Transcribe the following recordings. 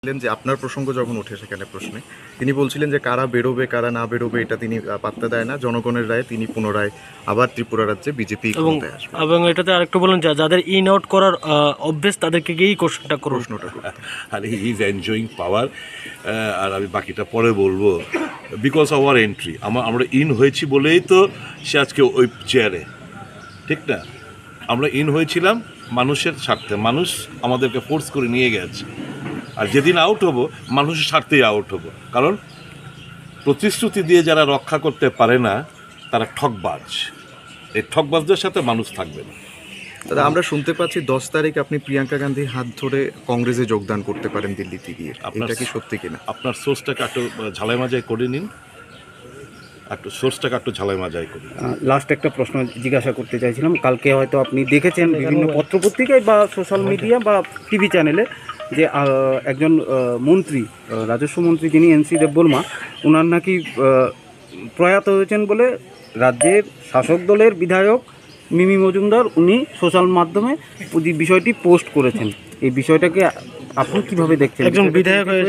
যে আপনার প্রসঙ্গ যখন ওঠে সেখানে প্রশ্নে তিনি বলছিলেন যে কারা বেরোবে কারা না বেরোবে এটা তিনি পাত্তা দেয় না, জনগণের রায়ে তিনি পুনরায় আবার ত্রিপুরা রাজ্যে বিজেপি ক্ষমতায় আসবে। এবং এটাতে আরেকটু বলেন যাদের ইন আউট করার অভ্যেস তাদেরকে গিয়েই প্রশ্নটা আর হি ইজ এনজয়িং পাওয়ার। আর আমি বাকিটা পরে বলবো। বিকজ অফ আওয়ার এন্ট্রি আমরা ইন হয়েছি বলেই তো সে আজকে ওই চেয়ারে, ঠিক না? আমরা ইন হয়েছিলাম মানুষের স্বার্থে, মানুষ আমাদেরকে ফোর্স করে নিয়ে গেছে। আর যেদিন আউট হব মানুষের স্বার্থেই আউট হব, কারণ প্রতিশ্রুতি দিয়ে যারা রক্ষা করতে পারে না তারা ঠকবাজ। এই ঠকবাজদের সাথে মানুষ থাকবে না। দাদা, আমরা শুনতে পাচ্ছি 10 তারিখ আপনি প্রিয়াঙ্কা গান্ধীর হাত ধরে কংগ্রেসে যোগদান করতে পারেন দিল্লিতে গিয়ে, এটা কি সত্যি কিনা? আপনার সোর্সটাকে একটু ঝালাই মাজাই করে নিন, একটু সোর্সটাকে একটু ঝালাই মাজাই করে। লাস্ট একটা প্রশ্ন জিজ্ঞাসা করতে চাইছিলাম। কালকে হয়তো আপনি দেখেছেন বিভিন্ন পত্রপত্রিকায় বা সোশ্যাল মিডিয়া বা টিভি চ্যানেলে যে একজন মন্ত্রী, রাজস্ব মন্ত্রী যিনি এনসি দেববর্মা, ওনার নাকি প্রয়াত হয়েছেন বলে রাজ্যের শাসক দলের বিধায়ক মিমি মজুমদার উনি সোশ্যাল মাধ্যমে বিষয়টি পোস্ট করেছেন। এই বিষয়টাকে আপনি কিভাবে দেখছেন? একজন বিধায়ক হয়েছে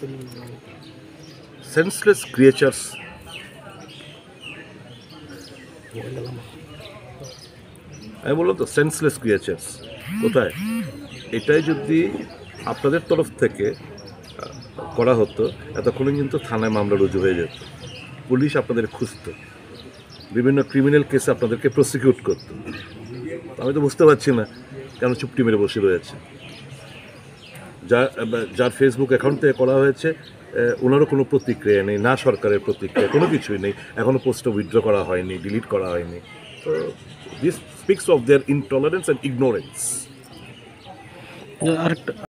সেন্সলেস ক্রিয়েচার্স। আমি বললাম তো সেন্সলেস ক্রিয়েচার্স কোথায়? এটাই যদি আপনাদের তরফ থেকে করা হতো এতক্ষণে কিন্তু থানায় মামলা রুজু হয়ে যেত, পুলিশ আপনাদের খুঁজত, বিভিন্ন ক্রিমিনাল কেসে আপনাদেরকে প্রসিকিউট করত। আমি তো বুঝতে পারছি না কেন চুপটি মেরে বসে রয়েছে। যার ফেসবুক অ্যাকাউন্ট থেকে করা হয়েছে ওনারও কোনো প্রতিক্রিয়া নেই, না সরকারের প্রতিক্রিয়া, কোনো কিছুই নেই। এখনও পোস্টটা উইথড্র করা হয়নি, ডিলিট করা হয়নি। তো this speaks of their intolerance and ignorance. আরেকটা